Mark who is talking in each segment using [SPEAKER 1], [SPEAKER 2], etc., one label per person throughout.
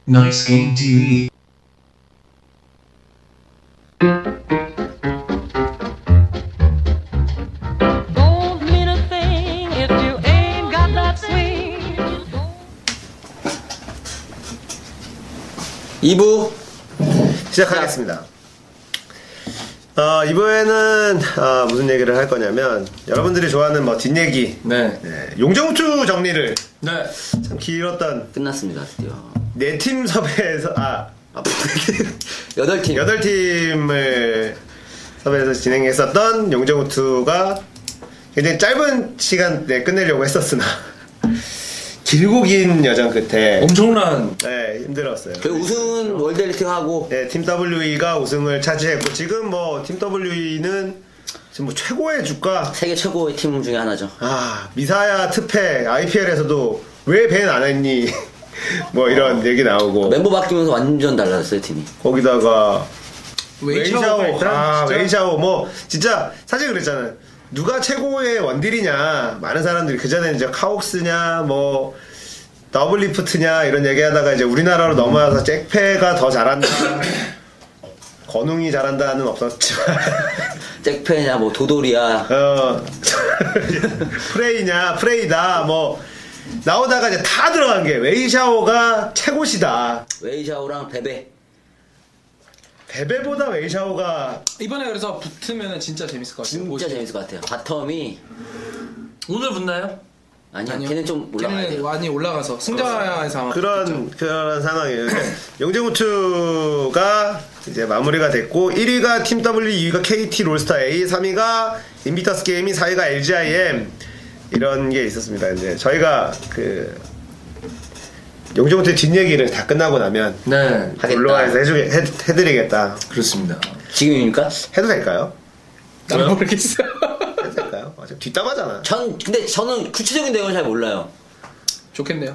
[SPEAKER 1] Nice Game TV.
[SPEAKER 2] Don't mean a thing if you ain't got that swing.
[SPEAKER 3] 2부 시작하겠습니다. 2부에는 무슨 얘기를 할 거냐면 여러분들이 좋아하는 뭐 뒷얘기,
[SPEAKER 4] 네.
[SPEAKER 3] 용정우투 정리를
[SPEAKER 4] 네.
[SPEAKER 3] 참 길었던
[SPEAKER 5] 끝났습니다, 드디어.
[SPEAKER 3] 4팀 섭외에서
[SPEAKER 5] 8팀.
[SPEAKER 3] 8팀을 섭외해서 진행했었던 용정우투가 굉장히 짧은 시간 내에 끝내려고 했었으나 길고 긴 여정 끝에
[SPEAKER 4] 엄청난
[SPEAKER 3] 힘들었어요.
[SPEAKER 5] 그 우승은 월드 엘리트하고
[SPEAKER 3] 네, 팀 WE가 우승을 차지했고 지금 뭐 팀 WE는 지금 뭐 최고의 주가
[SPEAKER 5] 세계 최고의 팀 중에 하나죠.
[SPEAKER 3] 미사야 트페 IPL에서도 왜 밴 안 했니 뭐 이런 얘기 나오고
[SPEAKER 5] 멤버 바뀌면서 완전 달라졌어요, 팀이.
[SPEAKER 3] 거기다가
[SPEAKER 4] 웨이샤오가 있더라, 진짜.
[SPEAKER 3] 웨이샤오 뭐 진짜 사실 그랬잖아요. 누가 최고의 원딜이냐 많은 사람들이 그전에 이제 카옥스냐 뭐 더블리프트냐 이런 얘기하다가 이제 우리나라로 넘어와서 잭페가 더 잘한다 건웅이 잘한다는 없었지만
[SPEAKER 5] 잭페냐 뭐 도돌이야.
[SPEAKER 3] 프레이다 뭐 나오다가 이제 다 들어간 게 웨이샤오가 최고시다.
[SPEAKER 5] 웨이샤오랑
[SPEAKER 3] 베베보다 웨이샤오가
[SPEAKER 4] 이번에 그래서 붙으면 진짜 재밌을 것 같아요.
[SPEAKER 5] 진짜 재밌을 것 같아요. 바텀이
[SPEAKER 4] 오늘 붙나요?
[SPEAKER 5] 아니요, 걔는 좀 올라가야
[SPEAKER 4] 걔는
[SPEAKER 5] 돼요.
[SPEAKER 4] 많이 올라가서 승자에서 아마
[SPEAKER 3] 그런 상황이에요. 용재우투가 이제 마무리가 됐고 1위가 팀 W, 2위가 KT 롤스타 A, 3위가 인비터스 게이밍, 4위가 LGIM 이런 게 있었습니다. 이제 저희가 그 용재우투의 뒷얘기를 다 끝나고 나면
[SPEAKER 4] 네.
[SPEAKER 3] 올라와서 해드리겠다.
[SPEAKER 4] 그렇습니다.
[SPEAKER 5] 지금입니까?
[SPEAKER 3] 해도 될까요?
[SPEAKER 4] 난 모르겠어요.
[SPEAKER 3] 해도 될까요? 어차피 뒷담화잖아.
[SPEAKER 5] 근데 저는 구체적인 내용을 잘 몰라요.
[SPEAKER 4] 좋겠네요.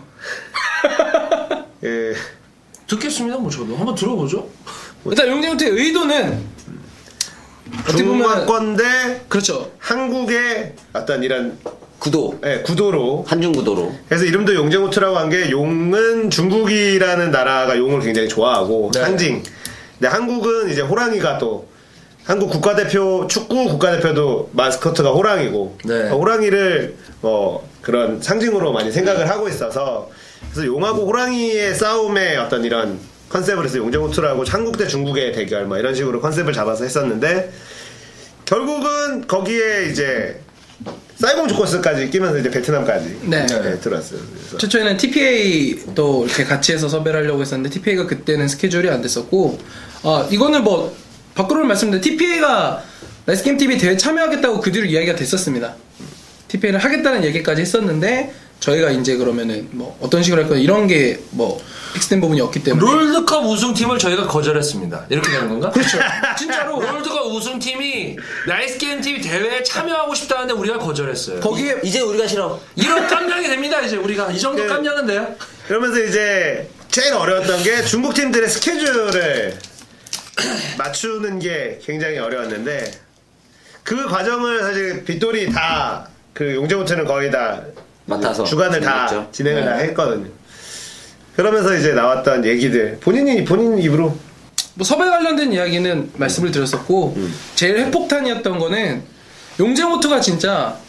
[SPEAKER 3] 예.
[SPEAKER 4] 듣겠습니다. 뭐 저도 한번 들어보죠. 일단 용재우트의 의도는 어떻게
[SPEAKER 3] 중화권 대
[SPEAKER 4] 그렇죠.
[SPEAKER 3] 한국의 어떤 이런 구도로
[SPEAKER 5] 한중 구도로.
[SPEAKER 3] 그래서 이름도 용쟁우트라고 한 게 용은 중국이라는 나라가 용을 굉장히 좋아하고
[SPEAKER 4] 네.
[SPEAKER 3] 상징. 근데 한국은 이제 호랑이가 또 한국 국가대표 축구 국가대표도 마스코트가 호랑이고
[SPEAKER 4] 네.
[SPEAKER 3] 호랑이를 뭐 그런 상징으로 많이 생각을 하고 있어서 그래서 용하고 호랑이의 싸움의 어떤 이런 컨셉을 해서 용쟁우트라고 한국 대 중국의 대결 뭐 이런 식으로 컨셉을 잡아서 했었는데 결국은 거기에 이제 사이공 주코스까지 끼면서 이제 베트남까지 들어왔어요. 그래서
[SPEAKER 4] 최초에는 TPA도 이렇게 같이 해서 섭외를 하려고 했었는데 TPA가 그때는 스케줄이 안 됐었고 이거는 뭐 밖으로는 말씀드렸는데 TPA가 나이스게임 TV 대회 참여하겠다고 그 뒤로 이야기가 됐었습니다. TPA를 하겠다는 얘기까지 했었는데 저희가 이제 그러면은 뭐 어떤 식으로 할 거냐 이런 게 뭐 픽스된 부분이 없기 때문에
[SPEAKER 6] 롤드컵 우승팀을 저희가 거절했습니다. 이렇게 되는 건가?
[SPEAKER 4] 그렇죠. 진짜로
[SPEAKER 6] 롤드컵 우승팀이 나이스게임 TV 대회에 참여하고 싶다는데 우리가 거절했어요.
[SPEAKER 4] 거기에
[SPEAKER 5] 이제 우리가 싫어.
[SPEAKER 6] 이런 깜냥이 됩니다. 이제 우리가 이 정도 깜냥은 돼요.
[SPEAKER 3] 그러면서 이제 제일 어려웠던 게 중국 팀들의 스케줄을 맞추는 게 굉장히 어려웠는데 그 과정을 사실 빗돌이 다 그 용재호텔은 거의 다
[SPEAKER 5] 맡아서
[SPEAKER 3] 주관을 다
[SPEAKER 5] 진행했죠.
[SPEAKER 3] 진행을 다 했거든요. 그러면서 이제 나왔던 얘기들 본인 입으로
[SPEAKER 4] 뭐 섭외 관련된 이야기는 말씀을 드렸었고 제일 핵폭탄이었던 거는 용재모트가 진짜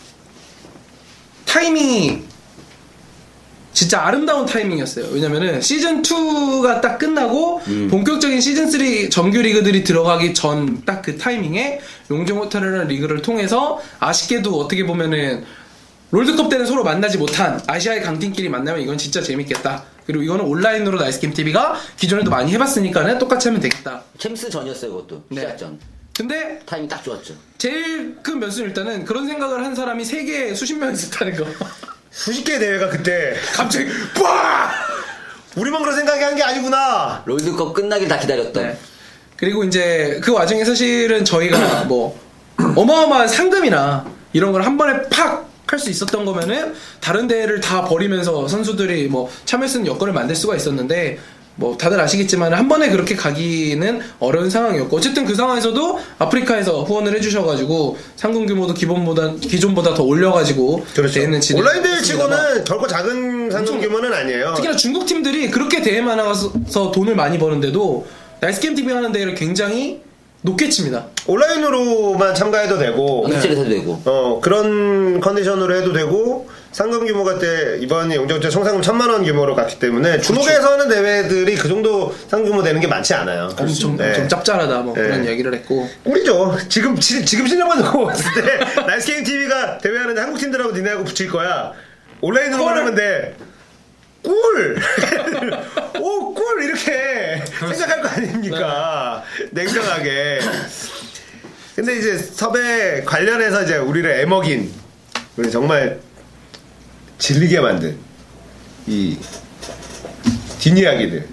[SPEAKER 4] 타이밍이 진짜 아름다운 타이밍이었어요. 왜냐면은 시즌2가 딱 끝나고 본격적인 시즌3 정규 리그들이 들어가기 전 딱 그 타이밍에 용재모트라는 리그를 통해서 아쉽게도 어떻게 보면은 롤드컵 때는 서로 만나지 못한 아시아의 강팀끼리 만나면 이건 진짜 재밌겠다. 그리고 이거는 온라인으로 나이스게임 TV가 기존에도 많이 해봤으니까는 똑같이 하면 되겠다.
[SPEAKER 5] 챔스 전이었어요, 그것도.
[SPEAKER 4] 네.
[SPEAKER 5] 시작전.
[SPEAKER 4] 근데
[SPEAKER 5] 타이밍 딱 좋았죠.
[SPEAKER 4] 제일 큰 변수는 일단은 그런 생각을 한 사람이 세계에 수십 명 있었다는 거.
[SPEAKER 3] 수십 개 대회가 그때
[SPEAKER 4] 갑자기 빡!
[SPEAKER 3] 우리만 그런 생각이 한 게 아니구나.
[SPEAKER 5] 롤드컵 끝나길 다 기다렸던.
[SPEAKER 4] 네. 그리고 이제 그 와중에 사실은 저희가 뭐 어마어마한 상금이나 이런 걸 한 번에 팍 할 수 있었던 거면은 다른 대회를 다 버리면서 선수들이 뭐 참여할 수 있는 여건을 만들 수가 있었는데 뭐 다들 아시겠지만 한 번에 그렇게 가기는 어려운 상황이었고 어쨌든 그 상황에서도 아프리카에서 후원을 해주셔가지고 상금 규모도 기존보다 더 올려가지고
[SPEAKER 3] 그렇죠.
[SPEAKER 4] 대회는 진행.
[SPEAKER 3] 온라인 대회 치고는 결코 작은 상금 규모는 아니에요.
[SPEAKER 4] 특히나 중국 팀들이 그렇게 대회만 나가서 돈을 많이 버는데도 나이스게임 TV 하는 대회를 굉장히 높게 칩니다.
[SPEAKER 3] 온라인으로만 참가해도 되고
[SPEAKER 5] 일주일에서 해도 되고.
[SPEAKER 3] 그런 컨디션으로 해도 되고 상금 규모가 때 이번이 용정제 총상금 1,000만 원 규모로 갔기 때문에 중국에서 하는 대회들이 그 정도 상금 규모 되는 게 많지 않아요.
[SPEAKER 4] 엄청 짭짤하다 뭐 그런 얘기를 했고
[SPEAKER 3] 꿀이죠. 지금 실력만 놓고 봤을 때 나이스게임 TV가 대회하는데 한국 팀들하고 니네하고 붙일 거야. 온라인으로만 하면 돼. 꿀! 오, 꿀! 이렇게 생각할 거 아닙니까? 냉정하게. 근데 이제 섭외 관련해서 이제 우리를 애먹인, 우리 정말 질리게 만든 이 뒷이야기들.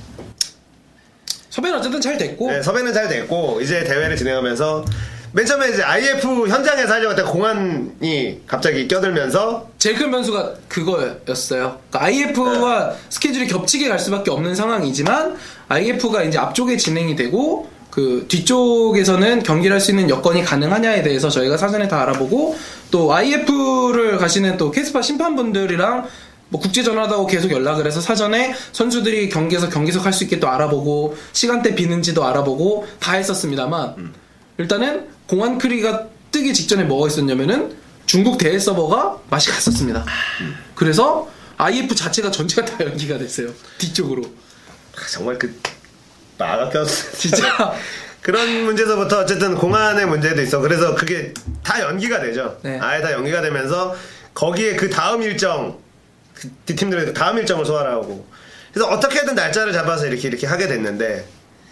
[SPEAKER 4] 섭외는 어쨌든 잘 됐고
[SPEAKER 3] 네, 섭외는 잘 됐고, 이제 대회를 진행하면서 맨 처음에 이제 IF 현장에서 하려고 했던 공안이 갑자기 껴들면서
[SPEAKER 4] 제일 큰 변수가 그거였어요. 그러니까 IF와 스케줄이 겹치게 갈 수밖에 없는 상황이지만 IF가 이제 앞쪽에 진행이 되고 그 뒤쪽에서는 경기를 할 수 있는 여건이 가능하냐에 대해서 저희가 사전에 다 알아보고 또 IF를 가시는 또 캐스파 심판분들이랑 뭐 국제 전화도 계속 연락을 해서 사전에 선수들이 경기석 할 수 있게 또 알아보고 시간대 비는지도 알아보고 다 했었습니다만 일단은 공안 크리가 뜨기 직전에 뭐가 있었냐면은 중국 대회 서버가 맛이 갔었습니다. 그래서 IF 자체가 전체가 다 연기가 됐어요. 뒤쪽으로.
[SPEAKER 3] 정말 그 마가 꼈어.
[SPEAKER 4] 진짜.
[SPEAKER 3] 그런 문제에서부터 어쨌든 공안의 문제도 있어. 그래서 그게 다 연기가 되죠.
[SPEAKER 4] 네.
[SPEAKER 3] 아예 다 연기가 되면서 거기에 그 다음 일정, 그 팀들의 다음 일정을 소화하고. 그래서 어떻게든 날짜를 잡아서 이렇게 하게 됐는데,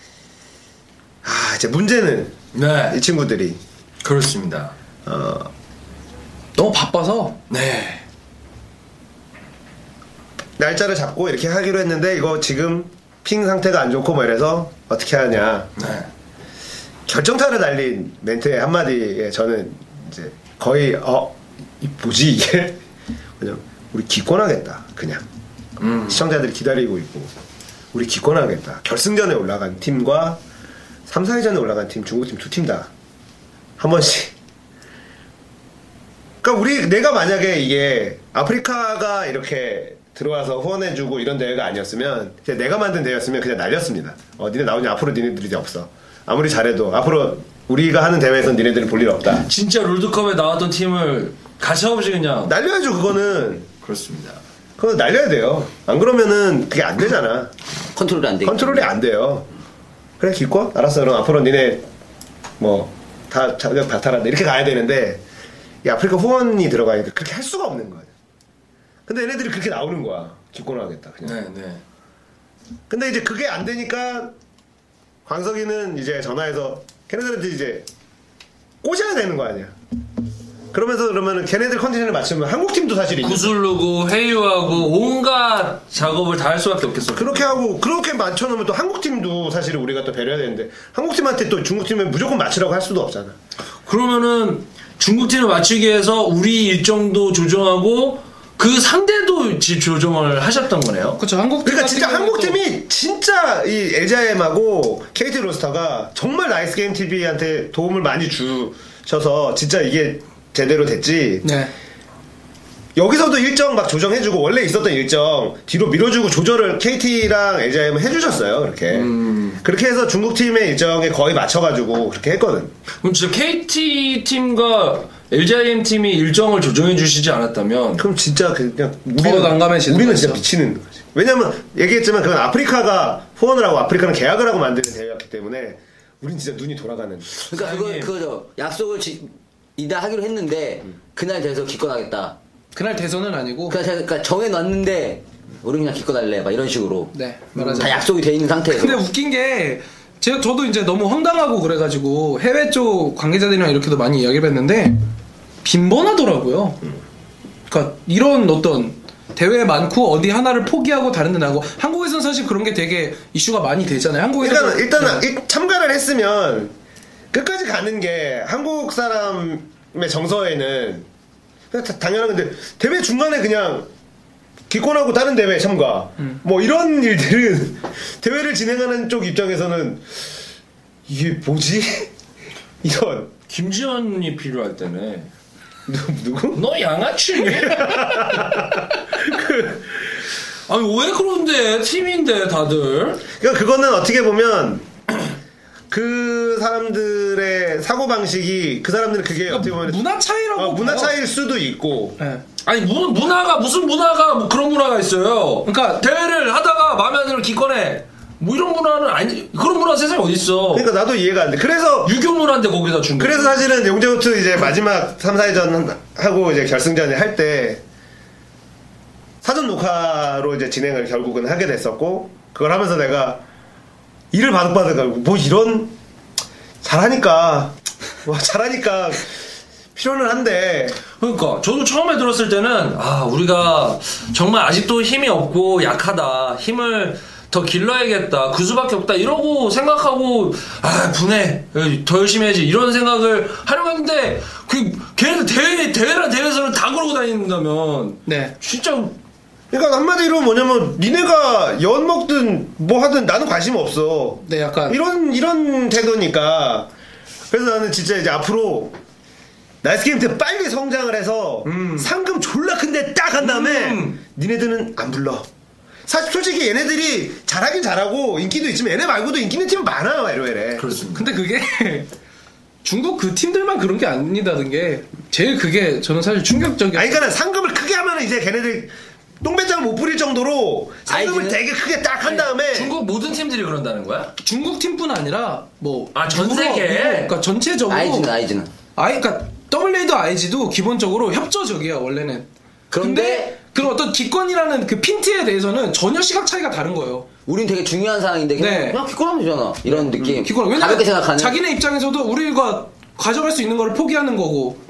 [SPEAKER 3] 이제 문제는
[SPEAKER 6] 네.
[SPEAKER 3] 이 친구들이
[SPEAKER 6] 그렇습니다.
[SPEAKER 4] 너무 바빠서
[SPEAKER 6] 네.
[SPEAKER 3] 날짜를 잡고 이렇게 하기로 했는데 이거 지금 핑 상태가 안 좋고 뭐 이래서 어떻게 하냐.
[SPEAKER 6] 네.
[SPEAKER 3] 결정타를 날린 멘트의 한마디에 저는 이제 거의 이 뭐지 이게 그냥 우리 기권하겠다. 그냥 시청자들이 기다리고 있고 우리 기권하겠다. 결승전에 올라간 팀과 3, 4위전에 올라간 팀 중국팀 두 팀 다 한 번씩. 그러니까 내가 만약에 이게 아프리카가 이렇게 들어와서 후원해주고 이런 대회가 아니었으면 그냥 내가 만든 대회였으면 그냥 날렸습니다. 니네 나오냐. 앞으로 니네들이 없어. 아무리 잘해도 앞으로 우리가 하는 대회에선 니네들이 볼 일 없다.
[SPEAKER 6] 진짜 롤드컵에 나왔던 팀을 가차없이 그냥
[SPEAKER 3] 날려야죠. 그거는.
[SPEAKER 6] 그렇습니다.
[SPEAKER 3] 그거 날려야 돼요. 안 그러면은 그게 안 되잖아.
[SPEAKER 5] 컨트롤이 안 돼.
[SPEAKER 3] 컨트롤이 안 돼요. 그래 기권? 알았어. 그럼 앞으로 니네 뭐 다 자격 바탈한다 이렇게 가야 되는데 이 아프리카 후원이 들어가니까 그렇게 할 수가 없는 거야. 근데 얘네들이 그렇게 나오는 거야. 기권하겠다 그냥.
[SPEAKER 6] 네, 네.
[SPEAKER 3] 근데 이제 그게 안 되니까 광석이는 이제 전화해서 걔네들한테 이제 꼬셔야 되는 거 아니야. 그러면은 걔네들 컨디션을 맞추면 한국 팀도 사실 있는
[SPEAKER 6] 구슬르고 회유하고 온갖 작업을 다 할 수밖에 없겠어.
[SPEAKER 3] 그렇게 하고 그렇게 맞춰놓으면 또 한국 팀도 사실 우리가 또 배려해야 되는데 한국 팀한테 또 중국 팀에 무조건 맞추라고 할 수도 없잖아.
[SPEAKER 6] 그러면은 중국 팀을 맞추기 위해서 우리 일정도 조정하고 그 상대도 조정을 하셨던 거네요.
[SPEAKER 4] 그렇죠. 한국
[SPEAKER 3] 그러니까 진짜 한국 팀이 진짜 이 LGIM하고 KT 로스터가 정말 나이스 게임 TV한테 도움을 많이 주셔서 진짜 이게 제대로 됐지.
[SPEAKER 4] 네.
[SPEAKER 3] 여기서도 일정 막 조정해주고 원래 있었던 일정 뒤로 밀어주고 조절을 KT랑 LGIM은 해주셨어요. 그렇게 해서 중국 팀의 일정에 거의 맞춰가지고 그렇게 했거든.
[SPEAKER 6] 그럼 진짜 KT 팀과 LGIM 팀이 일정을 조정해 주시지 않았다면
[SPEAKER 3] 그럼 진짜 그냥
[SPEAKER 4] 더 난감해지는
[SPEAKER 3] 우리는
[SPEAKER 4] 거죠.
[SPEAKER 3] 진짜 미치는 거지. 왜냐면 얘기했지만 그건 아프리카가 후원을 하고 아프리카는 계약을 하고 만드는 대회였기 때문에 우린 진짜 눈이 돌아가는.
[SPEAKER 5] 그러니까 그거죠. 약속을 이다 하기로 했는데 그날 돼서 기권하겠다.
[SPEAKER 4] 그날 대선은 아니고
[SPEAKER 5] 그러니까 정해놨는데 우리 그냥 기권할래. 막 이런 식으로.
[SPEAKER 4] 네 말하자면
[SPEAKER 5] 다 약속이 돼 있는 상태에서.
[SPEAKER 4] 근데 웃긴 게 저도 이제 너무 황당하고 그래가지고 해외 쪽 관계자들이랑 이렇게도 많이 이야기를 했는데 빈번하더라고요. 그러니까 이런 어떤 대회 많고 어디 하나를 포기하고 다른 데 나고 한국에서는 사실 그런 게 되게 이슈가 많이 되잖아요. 한국에서
[SPEAKER 3] 일단 참가를 했으면 끝까지 가는 게 한국 사람의 정서에는 그냥 당연한 건데 대회 중간에 그냥 기권하고 다른 대회 참가 뭐 이런 일들은 대회를 진행하는 쪽 입장에서는 이게 뭐지? 이런
[SPEAKER 6] 김지현이 필요할 때네.
[SPEAKER 3] 누구?
[SPEAKER 6] 너 양아치? 아니 왜 그런데 팀인데 다들.
[SPEAKER 3] 그러니까 그거는 어떻게 보면 그 사람들의 사고 방식이 그 사람들은 그게 어떻게 보면
[SPEAKER 4] 문화 차이라고
[SPEAKER 3] 문화
[SPEAKER 4] 봐요.
[SPEAKER 3] 차이일 수도 있고.
[SPEAKER 4] 네.
[SPEAKER 6] 아니 문화가 무슨 문화가 뭐 그런 문화가 있어요.
[SPEAKER 4] 그러니까
[SPEAKER 6] 대회를 하다가 마음에 안 들면 기권해. 뭐 이런 문화는 아니 그런 문화 세상에 어디 있어.
[SPEAKER 3] 그러니까 나도 이해가 안 돼. 그래서
[SPEAKER 6] 유교 문화인데 거기다 준 거.
[SPEAKER 3] 그래서 사실은 용재호투 이제 마지막 3, 4회전 하고 이제 결승전에 할 때 사전 녹화로 이제 진행을 결국은 하게 됐었고 그걸 하면서 내가 이를 바득바득하고 뭐 이런 잘하니까 필요는 한데
[SPEAKER 6] 그러니까 저도 처음에 들었을 때는 아 우리가 정말 아직도 힘이 없고 약하다. 힘을 더 길러야겠다. 그 수밖에 없다. 이러고 생각하고 아 분해 더 열심히 해야지 이런 생각을 하려고 했는데 그 걔네들 대회란 대회에서는 다 그러고 다닌다면
[SPEAKER 4] 네.
[SPEAKER 6] 진짜
[SPEAKER 3] 그러니까 한마디로 뭐냐면 니네가 연 먹든 뭐 하든 나는 관심 없어.
[SPEAKER 4] 네, 약간
[SPEAKER 3] 이런 태도니까. 그래서 나는 진짜 이제 앞으로 나이스 게임 때 빨리 성장을 해서 상금 졸라 큰데 딱 한 다음에 니네들은 안 불러. 사실 솔직히 얘네들이 잘하긴 잘하고 인기도 있지만 얘네 말고도 인기 있는 팀은 많아요, LOL에.
[SPEAKER 6] 그렇습니다.
[SPEAKER 4] 근데 그게 중국 그 팀들만 그런 게 아니다는 게 제일 그게 저는 사실 충격적이었어요.
[SPEAKER 3] 아니 그러니까 상금을 크게 하면 이제 걔네들 똥배짱 못 부릴 정도로 상금을
[SPEAKER 5] 아이즈는?
[SPEAKER 3] 되게 크게 딱 한 다음에
[SPEAKER 6] 중국 모든 팀들이 그런다는 거야?
[SPEAKER 4] 중국 팀뿐 아니라 뭐
[SPEAKER 6] 전 세계?
[SPEAKER 4] 그러니까 전체적으로
[SPEAKER 5] 아이즈는
[SPEAKER 4] 그러니까 WA도 IG도 기본적으로 협조적이야 원래는.
[SPEAKER 5] 그런데
[SPEAKER 4] 그런 어떤 기권이라는 그 핀트에 대해서는 전혀 시각 차이가 다른 거예요.
[SPEAKER 5] 우린 되게 중요한 상황인데
[SPEAKER 4] 네.
[SPEAKER 5] 그냥 기권하면 되잖아 이런 느낌.
[SPEAKER 4] 기권 왜냐면
[SPEAKER 5] 가볍게 생각하는.
[SPEAKER 4] 자기네 입장에서도 우리가 가져갈 수 있는 걸 포기하는 거고.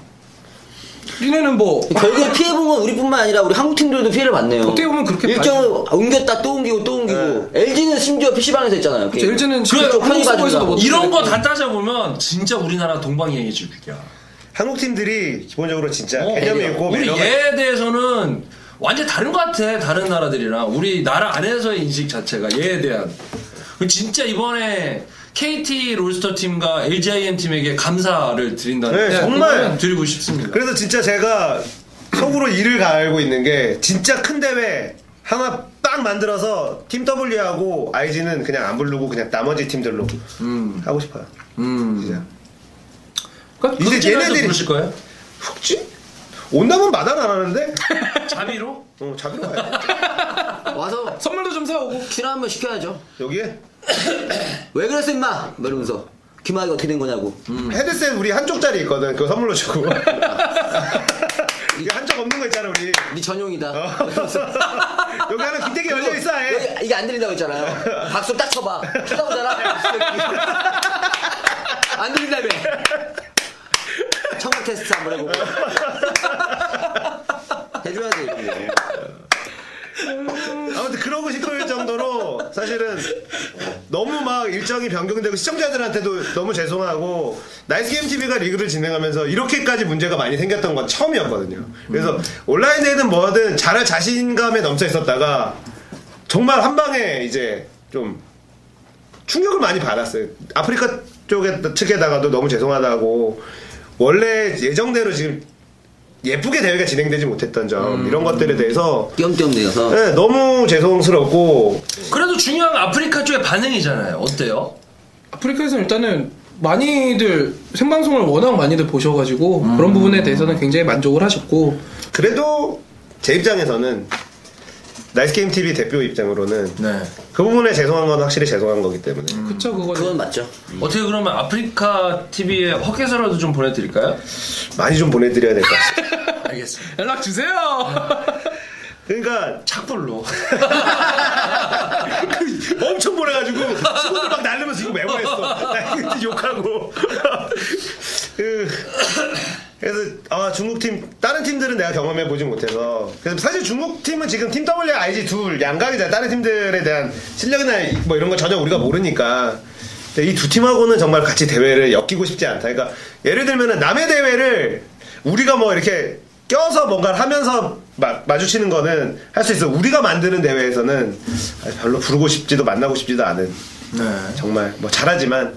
[SPEAKER 4] 니네는 뭐
[SPEAKER 5] 결국에 피해본 건 우리뿐만 아니라 우리 한국 팀들도 피해를 봤네요.
[SPEAKER 4] 어떻게 보면 그렇게
[SPEAKER 5] 일정을 옮겼다 또 옮기고 LG는 심지어 PC방에서 했잖아요. 게임.
[SPEAKER 4] LG는
[SPEAKER 5] 그래도 편히
[SPEAKER 4] 한국서버에서도
[SPEAKER 5] 봐준다고.
[SPEAKER 4] 못
[SPEAKER 6] 이런 거 다 따져보면 진짜 우리나라 동방예의지국이야.
[SPEAKER 3] 한국 팀들이 기본적으로 진짜 개념이 있고
[SPEAKER 6] 우리
[SPEAKER 3] 매너가
[SPEAKER 6] 얘에 대해서는 완전 다른 것 같아. 다른 나라들이랑 우리 나라 안에서의 인식 자체가 얘에 대한 진짜 이번에 KT 롤스터 팀과 LGIM 팀에게 감사를 드린다는
[SPEAKER 3] 네, 정말.
[SPEAKER 6] 그거는 드리고 싶습니다.
[SPEAKER 3] 그래서 진짜 제가 속으로 이를 갈고 있는 게 진짜 큰 대회 하나 딱 만들어서 팀 W하고 IG는 그냥 안 부르고 그냥 나머지 팀들로 하고 싶어요. 진짜.
[SPEAKER 4] 그러니까
[SPEAKER 3] 이제
[SPEAKER 6] 흑진아도
[SPEAKER 3] 얘네들이
[SPEAKER 6] 부르실 거예요?
[SPEAKER 3] 흑지? 온다면 마다는 안 하는데?
[SPEAKER 6] 자비로?
[SPEAKER 3] 자기로 가야 돼.
[SPEAKER 5] 와서
[SPEAKER 4] 선물도 좀 사오고
[SPEAKER 5] 출연 한번 시켜야죠.
[SPEAKER 3] 여기에
[SPEAKER 5] 왜 그랬어 임마? 뭐 이러면서 김학이 어떻게 된 거냐고.
[SPEAKER 3] 헤드셋 우리 한쪽짜리 있거든. 그거 선물로 주고. 이게 한쪽 없는 거 있잖아 우리.
[SPEAKER 5] 네 전용이다.
[SPEAKER 3] 여기 하나 기대기 열려 있어. 아예.
[SPEAKER 5] 이게 안 들린다고 했잖아요. 박수 딱 쳐봐. 쳐다보잖아. 안 들린다며. 청각 테스트 한번 해보고. 해줘야지 이런 거.
[SPEAKER 3] 아무튼 그러고 싶을 정도로 사실은 너무 막 일정이 변경되고 시청자들한테도 너무 죄송하고 나이스 게임 TV가 리그를 진행하면서 이렇게까지 문제가 많이 생겼던 건 처음이었거든요. 그래서 온라인 대회든 뭐든 잘할 자신감에 넘쳐 있었다가 정말 한 방에 이제 좀 충격을 많이 받았어요. 아프리카 측에다가도 너무 죄송하다고 원래 예정대로 지금 예쁘게 대회가 진행되지 못했던 점 이런 것들에 대해서
[SPEAKER 5] 띄엄띄엄대어서
[SPEAKER 3] 네, 너무 죄송스럽고
[SPEAKER 6] 그래도 중요한 건 아프리카 쪽의 반응이잖아요. 어때요?
[SPEAKER 4] 아프리카에서는 일단은 많이들 생방송을 워낙 많이들 보셔가지고 그런 부분에 대해서는 굉장히 만족을 하셨고
[SPEAKER 3] 그래도 제 입장에서는 나이스게임 TV 대표 입장으로는
[SPEAKER 6] 네.
[SPEAKER 3] 그 부분에 죄송한 건 확실히 죄송한 거기 때문에
[SPEAKER 4] 그쵸 그거는
[SPEAKER 5] 그건 맞죠.
[SPEAKER 6] 어떻게 그러면 아프리카 TV에 헛개서라도 좀 보내드릴까요?
[SPEAKER 3] 많이 좀 보내드려야 될 것 같습니다.
[SPEAKER 6] 알겠습니다.
[SPEAKER 4] 연락 주세요.
[SPEAKER 3] 그러니까
[SPEAKER 6] 착불로.
[SPEAKER 3] 엄청 보내가지고 친구들 막 날리면서 이거 메모했어. 나 욕하고. 그래서 중국 팀 다른 팀들은 내가 경험해 보지 못해서 그래서 사실 중국 팀은 지금 팀 W, IG 둘 양각이잖아. 다른 팀들에 대한 실력이나 뭐 이런 거 전혀 우리가 모르니까 이 두 팀하고는 정말 같이 대회를 엮이고 싶지 않다. 그러니까 예를 들면은 남의 대회를 우리가 뭐 이렇게 껴서 뭔가를 하면서 마주치는 거는 할 수 있어. 우리가 만드는 대회에서는 별로 부르고 싶지도 만나고 싶지도 않은.
[SPEAKER 6] 네.
[SPEAKER 3] 정말 뭐 잘하지만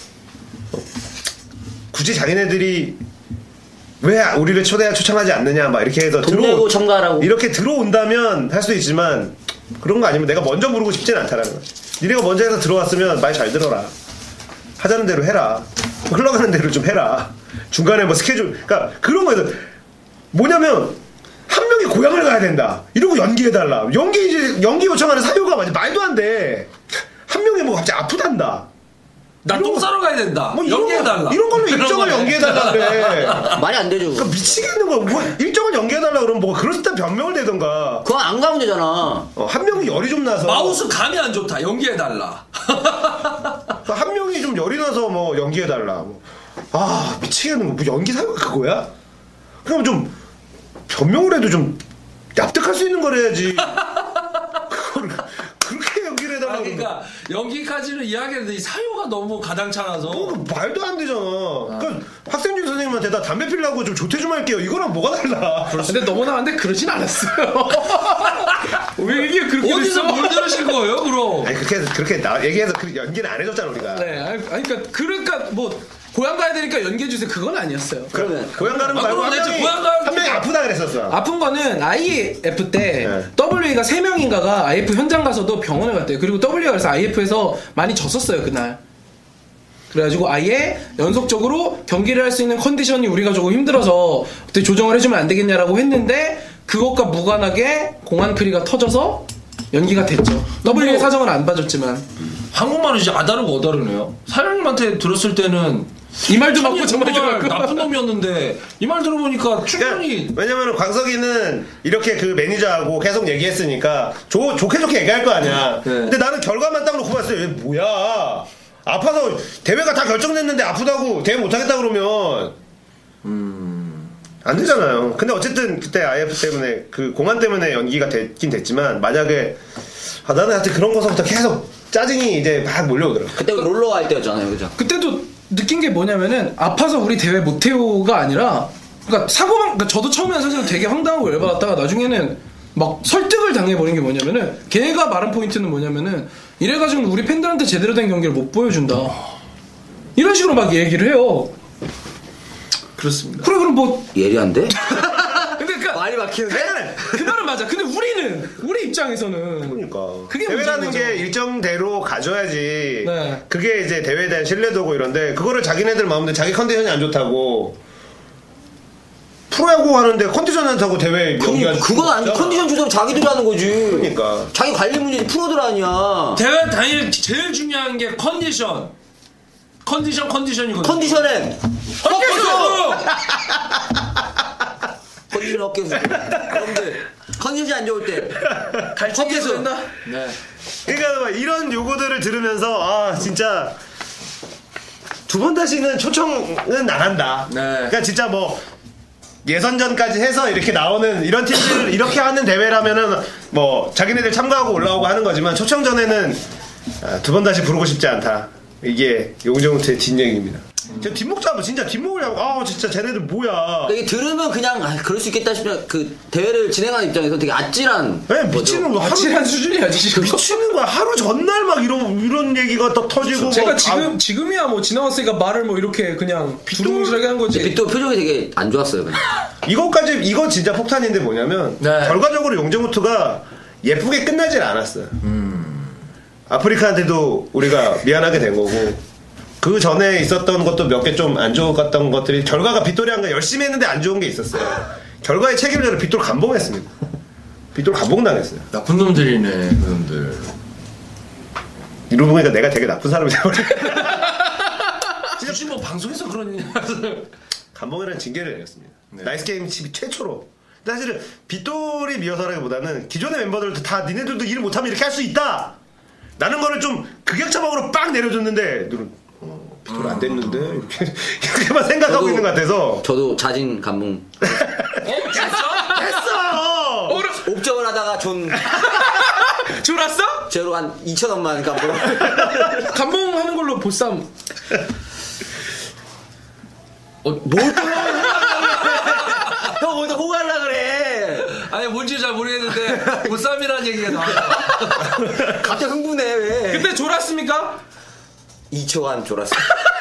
[SPEAKER 3] 굳이 자기네들이 왜 우리를 초청하지 않느냐 막 이렇게 해서
[SPEAKER 5] 돈 내고 참가하라고.
[SPEAKER 3] 이렇게 들어온다면 할 수 있지만 그런 거 아니면 내가 먼저 부르고 싶진 않다라는 거지. 니네가 먼저 해서 들어왔으면 말 잘 들어라. 하자는 대로 해라. 흘러가는 대로 좀 해라. 중간에 뭐 스케줄, 그러니까 그런 거에서 뭐냐면 한 명이 고향을 가야 된다. 이러고 연기해달라. 연기 요청하는 사유가 말도 안 돼. 한 명이 뭐 갑자기 아프단다.
[SPEAKER 6] 나 똥 싸러 가야 된다.
[SPEAKER 3] 뭐
[SPEAKER 6] 연기해달라.
[SPEAKER 3] 이런 걸로 일정을 연기해달라 그래.
[SPEAKER 5] 말이 안 되죠.
[SPEAKER 3] 그러니까 미치겠는 거야. 뭐 일정을 연기해달라 그러면 뭐 그럴 때 변명을 대던가.
[SPEAKER 5] 그거 안 가면 되잖아.
[SPEAKER 3] 한 명이 열이 좀 나서.
[SPEAKER 6] 마우스 감이 안 좋다. 연기해달라.
[SPEAKER 3] 한 명이 좀 열이 나서 뭐 연기해달라. 뭐. 아 미치겠는 거. 뭐 연기 사유가 그거야? 그럼 좀 변명을 해도 좀 납득할 수 있는 걸 해야지. 그거를 그렇게 연기를 해달라고.
[SPEAKER 6] 그러니까 연기까지는 이야기했는데 이 사유가 너무 가당찮아서.
[SPEAKER 3] 말도 안 되잖아. 그러니까 학생중 선생님한테 나 담배 피려고 좀 조퇴 좀 할게요. 이거랑 뭐가 달라?
[SPEAKER 4] 근데 넘어나는데 그러진 않았어요. 왜 이게 그렇게
[SPEAKER 6] 어디서
[SPEAKER 4] 됐어?
[SPEAKER 6] 뭘 들으신 거예요, 그럼?
[SPEAKER 3] 아니 그렇게 얘기해서 연기는 안 해줬잖아 우리가.
[SPEAKER 4] 네, 아니 그러니까 뭐 고향 가야 되니까 연기해 주세요. 그건 아니었어요.
[SPEAKER 5] 그러면
[SPEAKER 3] 고향 가는 거 말고
[SPEAKER 6] 그럼
[SPEAKER 3] 한
[SPEAKER 6] 대체
[SPEAKER 3] 명이,
[SPEAKER 6] 고향 가는
[SPEAKER 3] 한 명이 아프다 그랬었어.
[SPEAKER 4] 아픈 거는 IF 때
[SPEAKER 3] 네.
[SPEAKER 4] WA가 3명인가가 IF 현장 가서도 병원에 갔대요. 그리고 WA가 그래서 IF에서 많이 졌었어요 그날. 그래가지고 아예 연속적으로 경기를 할 수 있는 컨디션이 우리가 조금 힘들어서 그때 조정을 해주면 안 되겠냐라고 했는데 그것과 무관하게 공안 크리가 터져서 연기가 됐죠. WA 사정은 안 봐줬지만
[SPEAKER 6] 한국말은 이제 아다르고 어다르네요. 사장님한테 들었을 때는
[SPEAKER 4] 이 말도 맞고 저 말도
[SPEAKER 6] 정말
[SPEAKER 4] 맞고
[SPEAKER 6] 나쁜 놈이었는데 이 말 들어보니까 충분히
[SPEAKER 3] 왜냐면 광석이는 이렇게 그 매니저하고 계속 얘기했으니까 좋게 얘기할 거 아니야.
[SPEAKER 6] 네.
[SPEAKER 3] 근데 나는 결과만 딱 놓고 봤어요. 얘 뭐야? 아파서 대회가 다 결정됐는데 아프다고 대회 못하겠다 그러면 안 되잖아요. 근데 어쨌든 그때 IF 때문에 그 공안 때문에 연기가 됐긴 됐지만 만약에 나는 하여튼 그런 거서부터 계속 짜증이 이제 막 몰려오더라고.
[SPEAKER 5] 그때 롤러 할 때였잖아요, 그죠?
[SPEAKER 4] 그때도 느낀 게 뭐냐면은 아파서 우리 대회 못해요가 아니라 그러니까 그러니까 저도 처음에는 사실 되게 황당하고 열받았다가 나중에는 막 설득을 당해버린 게 뭐냐면은 걔가 말한 포인트는 뭐냐면은 이래가지고 우리 팬들한테 제대로 된 경기를 못 보여준다 이런 식으로 막 얘기를 해요.
[SPEAKER 6] 그렇습니다.
[SPEAKER 4] 그래 그럼 뭐
[SPEAKER 5] 예리 안 돼?
[SPEAKER 4] 근데 그러니까
[SPEAKER 5] 말이 막히는데?
[SPEAKER 4] 그 말은 맞아. 근데 우리 입장에서는
[SPEAKER 3] 그러니까
[SPEAKER 4] 그게
[SPEAKER 3] 대회라는
[SPEAKER 4] 문제인
[SPEAKER 3] 게
[SPEAKER 4] 거죠.
[SPEAKER 3] 일정대로 가져야지.
[SPEAKER 4] 네.
[SPEAKER 3] 그게 이제 대회에 대한 신뢰도고 이런데 그거를 자기네들 마음대로 자기 컨디션이 안 좋다고 프로야구 하는데 컨디션 안 좋다고 대회 연기가
[SPEAKER 5] 그건 아니 컨디션 조절 자기들이 하는 거지.
[SPEAKER 3] 그러니까
[SPEAKER 5] 자기 관리 문제지 프로들 아니야.
[SPEAKER 6] 대회 당일 제일 중요한 게 컨디션이거든요.
[SPEAKER 5] 컨디션에
[SPEAKER 6] 헛개수!
[SPEAKER 5] 컨디션 헛개수. 여러분들 컨디션이 안 좋을 때 헛개수.
[SPEAKER 4] 된다.
[SPEAKER 6] 네.
[SPEAKER 3] 그러니까 막 이런 요구들을 들으면서 아 진짜 두 번 다시는 초청은 나간다.
[SPEAKER 6] 네.
[SPEAKER 3] 그러니까 진짜 뭐 예선전까지 해서 이렇게 나오는 이런 팀들 이렇게 하는 대회라면은 뭐 자기네들 참가하고 올라오고 하는 거지만 초청전에는 두 번 다시 부르고 싶지 않다. 이게 용정우트의 뒷얘기입니다. 저 뒷목 잡아 진짜 뒷목을 잡고 진짜 쟤네들 뭐야.
[SPEAKER 5] 이게 들으면 그냥 그럴 수 있겠다 싶으면 그 대회를 진행하는 입장에서 되게 아찔한.
[SPEAKER 3] 왜 미치는 거야.
[SPEAKER 4] 아찔한 수준이야 지금.
[SPEAKER 3] 미치는 거야. 하루 전날 막 이런 얘기가 또 터지고
[SPEAKER 4] 제가
[SPEAKER 3] 뭐
[SPEAKER 4] 지금이야 뭐 지나갔으니까 말을 뭐 이렇게 그냥 두루뭉실하게 한 거지.
[SPEAKER 5] 빅도 표정이 되게 안 좋았어요. 그냥.
[SPEAKER 3] 이거 진짜 폭탄인데 뭐냐면
[SPEAKER 6] 네.
[SPEAKER 3] 결과적으로 용정우투가 예쁘게 끝나질 않았어요. 아프리카한테도 우리가 미안하게 된 거고 그 전에 있었던 것도 몇 개 좀 안 좋았던 것들이 결과가 빗돌이한 열심히 했는데 안 좋은 게 있었어요. 결과의 책임자를 빗돌 감봉했습니다. 빗돌 감봉당했어요.
[SPEAKER 6] 나쁜 놈들이네, 그놈들.
[SPEAKER 3] 이러고 보니까 내가 되게 나쁜 사람이 돼버려.
[SPEAKER 6] 혹시 뭐 방송에서 그런 일
[SPEAKER 3] 감봉이라는 징계를 내렸습니다. 나이스 게임 TV 최초로. 사실은 빗돌이 미워서라기보다는 기존의 멤버들도 다 니네들도 일 못하면 이렇게 할 수 있다! 라는 거를 좀 극약자막으로 빡 내려줬는데 너는 빗돌 안 됐는데 이렇게만 생각하고 있는 것 같아서
[SPEAKER 5] 저도 자진 감봉.
[SPEAKER 3] 됐어!
[SPEAKER 5] 옵점을 하다가
[SPEAKER 4] 졸았어?
[SPEAKER 5] 제로 한 2,000원만 감봉.
[SPEAKER 4] 감봉하는 걸로 보쌈.
[SPEAKER 5] 뭘 형 어디 호갈라 그래.
[SPEAKER 6] 아니 뭔지 잘 모르겠는데 보쌈이라는 얘기가 나왔다.
[SPEAKER 5] 갑자기 흥분해 왜?
[SPEAKER 4] 그때 졸았습니까?
[SPEAKER 5] 2초간 졸았어.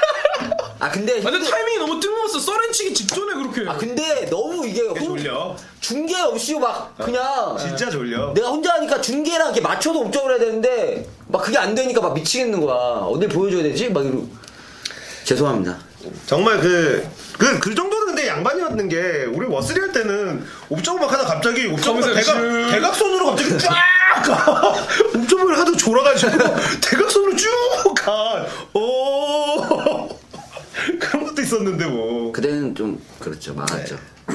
[SPEAKER 5] 아 근데
[SPEAKER 4] 근데 타이밍이 너무 뜬금없어. 썰렌치기 직전에 그렇게.
[SPEAKER 5] 아 근데 너무 이게
[SPEAKER 3] 졸려.
[SPEAKER 5] 중계 없이 막 그냥
[SPEAKER 3] 진짜 졸려.
[SPEAKER 5] 내가 혼자 하니까 중계랑 이렇게 맞춰서 옵저을 해야 되는데 막 그게 안 되니까 막 미치겠는 거야. 어딜 보여줘야 되지? 막 이러고. 죄송합니다.
[SPEAKER 3] 정말 그 정도는 근데 양반이었는 게 우리 워스리 할 때는 옵저버 막 하다 갑자기 옵저버가 대각선으로 갑자기 쫙 가. 옵저버를 하도 졸아가지고 대각선으로 쭉 가. 오. 그런 것도 있었는데 뭐.
[SPEAKER 5] 그때는 좀 그렇죠. 많았죠.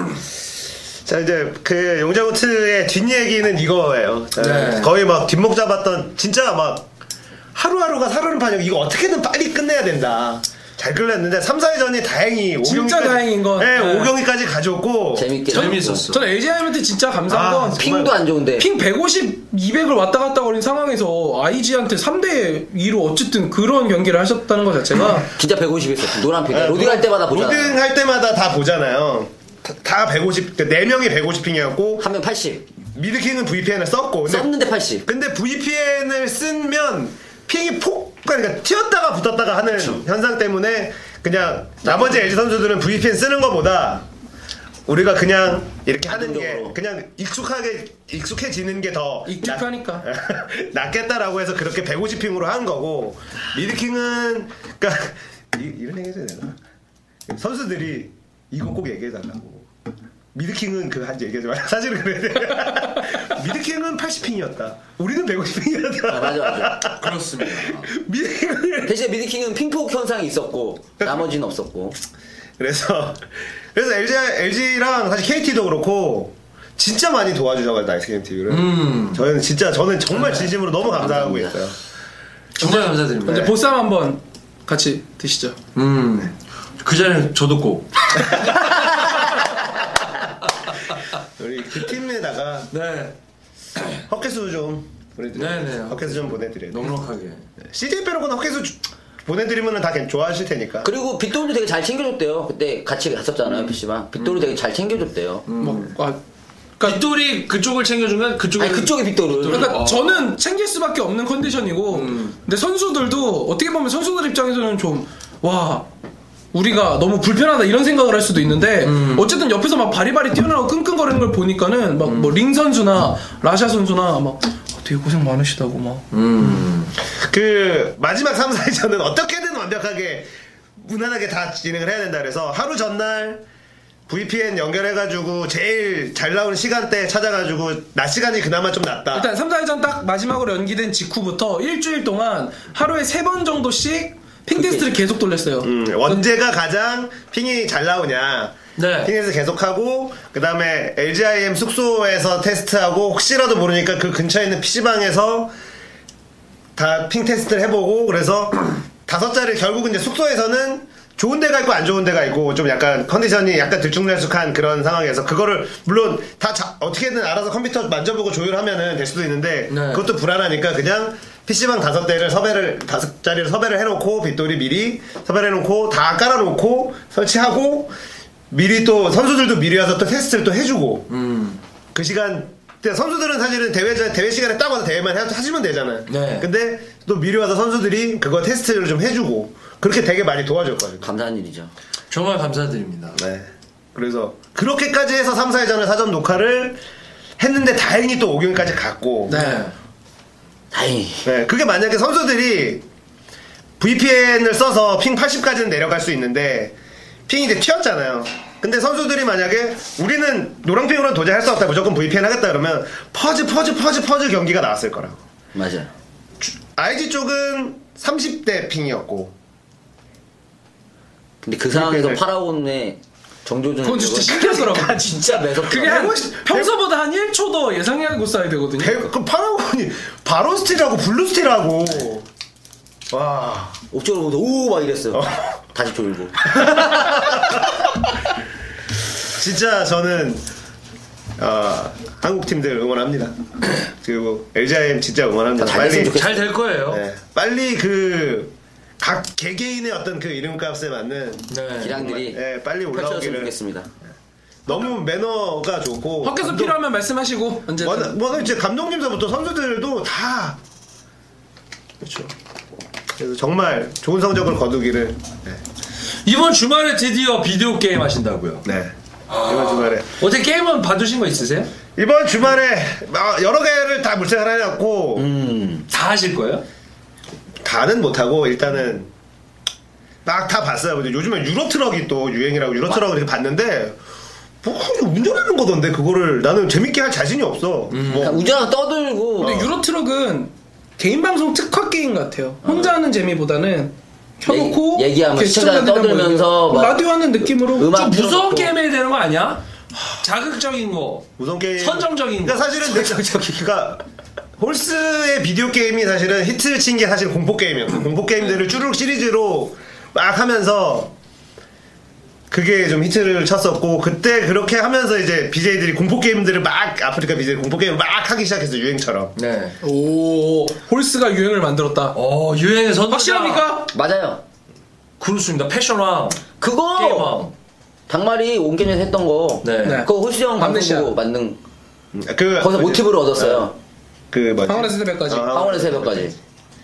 [SPEAKER 3] 자 이제 그 용자고트의 뒷얘기는 이거예요.
[SPEAKER 6] 네.
[SPEAKER 3] 거의 막 뒷목 잡았던 진짜 막 하루하루가 사르는 판역 이거 어떻게든 빨리 끝내야 된다. 잘 끌렸는데 3, 4회전이 다행히
[SPEAKER 4] 진짜 다행인 건.
[SPEAKER 3] 네,
[SPEAKER 4] 네.
[SPEAKER 3] 5경기까지 가져왔고
[SPEAKER 5] 재밌게.
[SPEAKER 6] 재밌었어.
[SPEAKER 4] 저는 LGI한테 진짜 감사한 건
[SPEAKER 5] 핑도 안 좋은데.
[SPEAKER 4] 핑 150, 200을 왔다 갔다 거린 상황에서 IG한테 3대2로 어쨌든 그런 경기를 하셨다는 것 자체가
[SPEAKER 5] 진짜 150 있어. 노란 핑.
[SPEAKER 3] 네,
[SPEAKER 5] 로딩 할 때마다 보잖아.
[SPEAKER 3] 로딩 할 때마다 다 보잖아요. 다 150, 4명이 150핑이었고
[SPEAKER 5] 한 명 80.
[SPEAKER 3] 미드킹은 VPN을 썼고
[SPEAKER 5] 썼는데 80.
[SPEAKER 3] 근데 VPN을 쓰면 핑이 그러니까 튀었다가 붙었다가 하는 현상 때문에 그냥 나머지 LG 선수들은 VPN 쓰는 것보다 우리가 그냥 이렇게 하는 게
[SPEAKER 5] 안정적으로.
[SPEAKER 3] 그냥 익숙해지는 게 더
[SPEAKER 4] 익숙하니까.
[SPEAKER 3] 낫겠다라고 해서 그렇게 150핑으로 한 거고 미드킹은 그러니까 이런 얘기 해줘야 되나? 선수들이 이거 꼭 얘기해달라고. 미드킹은 그거 한지 얘기하지 마라. 사실은 그래. 미드킹은 80핑이었다. 우리는 150핑이었다.
[SPEAKER 5] 아, 맞아.
[SPEAKER 6] 그렇습니다.
[SPEAKER 3] 미드킹은
[SPEAKER 5] 대신에 미드킹은 핑폭 현상이 있었고 나머지는 없었고.
[SPEAKER 3] 그래서 LG랑 사실 KT도 그렇고 진짜 많이 도와주셔가지고 나이스게임 TV를. 저는 정말 진심으로 너무 감사하고
[SPEAKER 5] 감사합니다.
[SPEAKER 3] 있어요.
[SPEAKER 6] 정말 감사드립니다.
[SPEAKER 4] 이제 보쌈 한번 같이 드시죠.
[SPEAKER 6] 그 전에 저도 꼭.
[SPEAKER 3] 우리 그 팀에다가
[SPEAKER 6] 네.
[SPEAKER 3] 헛개수 좀 보내드려요.
[SPEAKER 6] 네네.
[SPEAKER 3] 헛개수 좀 보내드려요.
[SPEAKER 6] 넉넉하게.
[SPEAKER 3] CJ 빼놓고는 헛개수 보내드리면 다 좋아하실 테니까.
[SPEAKER 5] 그리고 빗돌도 되게 잘 챙겨줬대요. 그때 같이 갔었잖아요, PC방. 빗돌도 되게 잘 챙겨줬대요.
[SPEAKER 6] 빗돌이 그쪽을 챙겨준 건 그쪽에.
[SPEAKER 5] 아니, 그쪽에 빗돌을.
[SPEAKER 4] 그러니까 저는 챙길 수밖에 없는 컨디션이고, 근데 선수들도 어떻게 보면 선수들 입장에서는 좀 와. 우리가 너무 불편하다 이런 생각을 할 수도 있는데 어쨌든 옆에서 막 바리바리 뛰어나고 끙끙거리는 걸 보니까는 막 뭐 링 선수나 라샤 선수나 막 되게 고생 많으시다고 막
[SPEAKER 3] 그 마지막 3, 4회전은 어떻게든 완벽하게 무난하게 다 진행을 해야 된다 그래서 하루 전날 VPN 연결해가지고 제일 잘 나오는 시간대 찾아가지고 낮 시간이 그나마 좀 낫다.
[SPEAKER 4] 일단 3, 4회전 딱 마지막으로 연기된 직후부터 일주일 동안 하루에 3번 정도씩 핑 테스트를 계속 돌렸어요.
[SPEAKER 3] 언제가 가장 핑이 잘 나오냐.
[SPEAKER 6] 네.
[SPEAKER 3] 핑에서 계속하고 그 다음에 LGIM 숙소에서 테스트하고 혹시라도 모르니까 그 근처에 있는 PC방에서 다 핑 테스트를 해보고 그래서 5자리 결국은 이제 숙소에서는 좋은 데가 있고 안 좋은 데가 있고 좀 약간 컨디션이 약간 들쭉날쭉한 그런 상황에서 그거를 물론 다 어떻게든 알아서 컴퓨터 만져보고 조율하면은 될 수도 있는데
[SPEAKER 6] 네.
[SPEAKER 3] 그것도 불안하니까 그냥 PC방 5자리를 섭외를 해놓고 빗돌이 미리 섭외를 해놓고 다 깔아놓고 설치하고 미리 또 선수들도 미리 와서 또 테스트를 또 해주고 그 시간 선수들은 사실은 대회 시간에 딱 와서 대회만 하시면 되잖아요.
[SPEAKER 6] 네.
[SPEAKER 3] 근데 또 미리 와서 선수들이 그거 테스트를 좀 해주고 그렇게 되게 많이 도와줬거든요.
[SPEAKER 5] 감사한 일이죠.
[SPEAKER 6] 정말 감사드립니다.
[SPEAKER 3] 네. 그래서 그렇게까지 해서 3, 4회전을 사전 녹화를 했는데 다행히 또 5경기까지 갔고
[SPEAKER 6] 네.
[SPEAKER 5] 다행히.
[SPEAKER 3] 네, 그게 만약에 선수들이 VPN을 써서 핑 80까지는 내려갈 수 있는데 핑이 이제 튀었잖아요. 근데 선수들이 만약에 우리는 노랑핑으로는 도저히 할 수 없다 무조건 VPN 하겠다 그러면 퍼즈 경기가 나왔을 거라고.
[SPEAKER 5] 맞아요.
[SPEAKER 3] IG 쪽은 30대 핑이었고
[SPEAKER 5] 근데 그 상황에서
[SPEAKER 3] VPN 을
[SPEAKER 5] 파라곤의 정조준.
[SPEAKER 4] 그건 진짜 신기하더라고.
[SPEAKER 5] 진짜 매섭더라고.
[SPEAKER 4] 그게 한
[SPEAKER 3] 150,
[SPEAKER 4] 평소보다 한 1초 더 예상하고 써야 되거든요.
[SPEAKER 3] 그 파라곤이 바로 스틸하고 블루 스틸하고 와
[SPEAKER 5] 옥저로 보면서 오막 이랬어요. 다시 졸고.
[SPEAKER 3] 진짜 저는 한국 팀들 응원합니다. 그리고 LGIM 진짜 응원합니다.
[SPEAKER 5] 잘 됐으면 좋겠어요.
[SPEAKER 6] 잘 될 거예요.
[SPEAKER 3] 네, 빨리 그 각 개개인의 어떤 그 이름값에 맞는
[SPEAKER 6] 네.
[SPEAKER 5] 기량들이
[SPEAKER 3] 네, 빨리
[SPEAKER 5] 펼쳐졌으면
[SPEAKER 3] 올라오기를
[SPEAKER 5] 좋겠습니다.
[SPEAKER 3] 너무 매너가 좋고
[SPEAKER 4] 헛개수 필요하면 말씀하시고 언제든.
[SPEAKER 3] 뭐 이제 감독님서부터 선수들도 다 그렇죠. 그래서 정말 좋은 성적을 거두기를. 네.
[SPEAKER 6] 이번 주말에 드디어 비디오 게임 하신다고요?
[SPEAKER 3] 네. 이번 주말에.
[SPEAKER 6] 어제 게임은 받으신 거 있으세요?
[SPEAKER 3] 이번 주말에 여러 개를 다 물색을 해놨고
[SPEAKER 6] 다 하실 거예요?
[SPEAKER 3] 다는 못하고 일단은 막 다 봤어요. 근데 요즘에 유로 트럭이 또 유행이라고 유로 트럭을 이렇게 봤는데 뭐 운전하는 거던데 그거를 나는 재밌게 할 자신이 없어. 뭐
[SPEAKER 5] 운전하고 떠들고.
[SPEAKER 4] 근데 유로트럭은 개인 방송 특화 게임 같아요. 혼자 하는 재미보다는 켜놓고
[SPEAKER 5] 얘기하면 시청자들 떠들면서
[SPEAKER 4] 뭐 라디오 하는 느낌으로
[SPEAKER 5] 음악
[SPEAKER 6] 좀 무서운 게임 해야 되는 거 아니야? 자극적인 거,
[SPEAKER 3] 무슨 게임?
[SPEAKER 6] 선정적인 거.
[SPEAKER 3] 그러니까 사실은 그러니까 홀스의 비디오 게임이 사실은 히트를 친 게 사실 공포 게임이었어. 공포 게임들을 쭈르륵 시리즈로 막 하면서 그게 좀 히트를 쳤었고 그때 그렇게 하면서 이제 BJ들이 공포 게임들을 막 아프리카 BJ 공포 게임을 막 하기 시작했어 유행처럼.
[SPEAKER 6] 네.
[SPEAKER 4] 오 홀스가 유행을 만들었다.
[SPEAKER 6] 유행의 선두자.
[SPEAKER 4] 확실합니까?
[SPEAKER 5] 맞아요.
[SPEAKER 6] 그렇습니다. 패션왕,
[SPEAKER 5] 그거
[SPEAKER 6] 게임왕.
[SPEAKER 5] 닭말이 온게임에서 했던 거.
[SPEAKER 6] 네.
[SPEAKER 4] 네.
[SPEAKER 5] 그거 홀수 형 방송
[SPEAKER 4] 암네시아.
[SPEAKER 5] 보고 만든.
[SPEAKER 3] 그
[SPEAKER 5] 거기서 모티브를 얻었어요.
[SPEAKER 3] 그 뭐지?
[SPEAKER 4] 황혼의 새벽까지.
[SPEAKER 5] 황혼의 새벽까지.